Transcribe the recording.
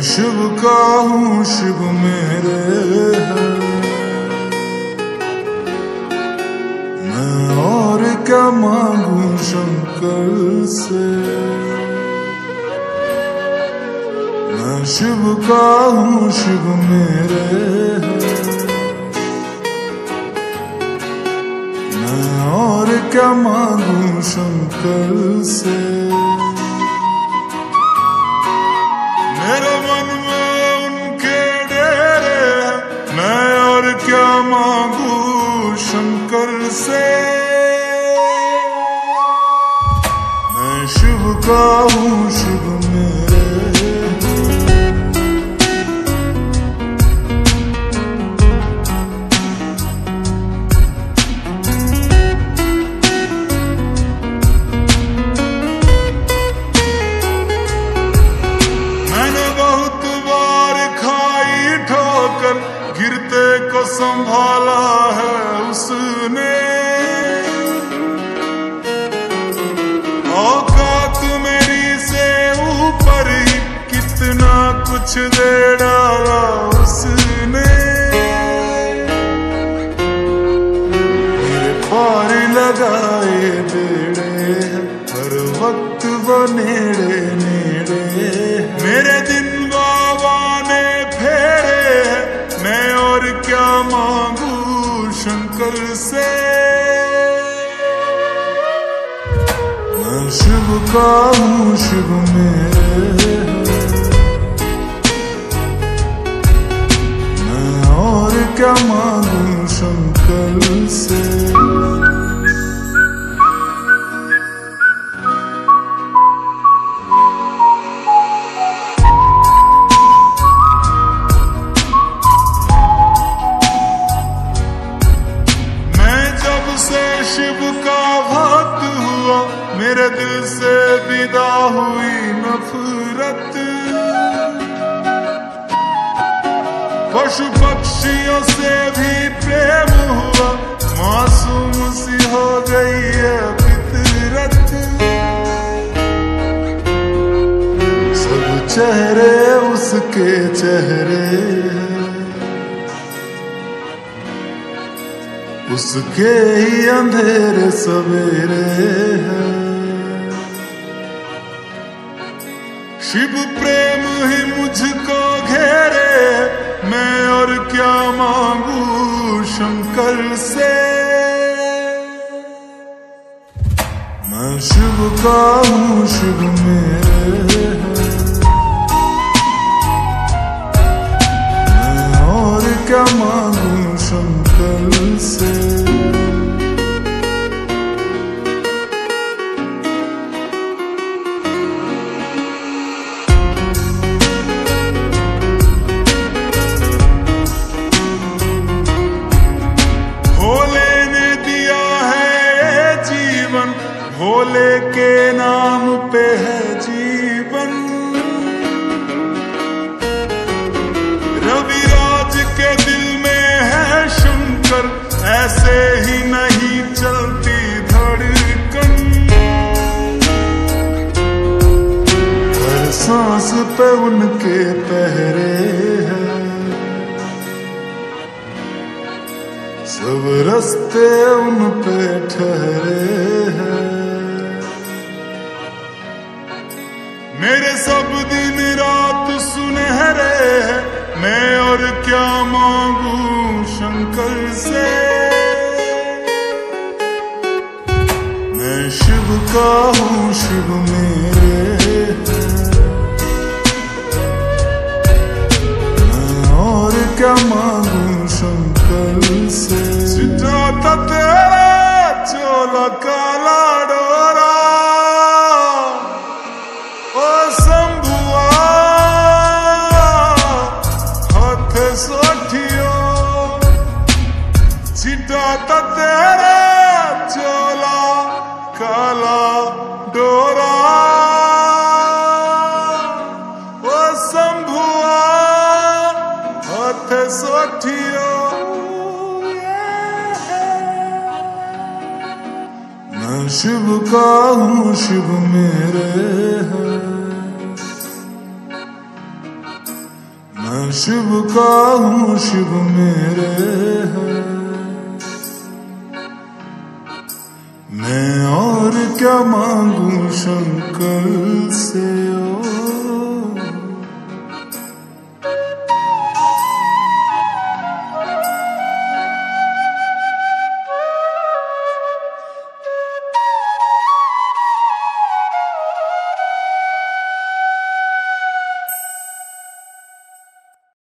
शिव का हूँ शिव मेरे है, मैं और क्या मांगू शंकर से। मैं शिव का हूँ शिव मेरे है, मैं और क्या मांगू शंकर से। मेरे मन में उनके डेरे हैं, मैं और क्या मांगू शंकर से। मैं शिव का हूँ शिव मेरे गिरते को संभाला है उसने। औकात मेरी से ऊपर ही कितना कुछ दे डाला उसने। मेरे पार लगाए बेड़े हर वक्त वो नेड़े नेड़े। मेरे दिन बाबा ने फेरे हैं, मैं और क्या मांगू शंकर से। मैं शिव का हूँ शिव मेरे है, मैं और क्या मांगू शंकर से। शिव का भक्त हुआ, मेरे दिल से विदा हुई नफरत। पशु पक्षियों से भी प्रेम हुआ, मासूम सी हो गई है फितरत। सब चेहरे उसके चेहरे हैं, उसके ही अंधेरे सवेरे हैं। शिव प्रेम ही मुझको घेरे, मैं और क्या मांगू शंकर से। मैं शिव का हूँ शिव मेरे है, मैं और क्या मांगू शंकर से। भोले के नाम पे है जीवन। रविराज के दिल में है शंकर, ऐसे ही नहीं चलती धड़कन। हर सांस पे उनके पहरे हैं, सब रास्ते उन पे ठहरे हैं। मेरे सब दिन रात सुनहरे हैं, मैं और क्या मांगू शंकर से। मैं शिव का हूँ शिव मेरे है, मैं और क्या मांगू शंकर से। सिद्धार्थ तेरा चोला काला डोरा, छिटाता तेरा चोला काला डोरा। ओ शंभुआ हाथ सोठियो। मैं शिव का हूँ शिव मेरे है, शिव का हूँ शिव मेरे है। मैं और क्या मांगू शंकर से।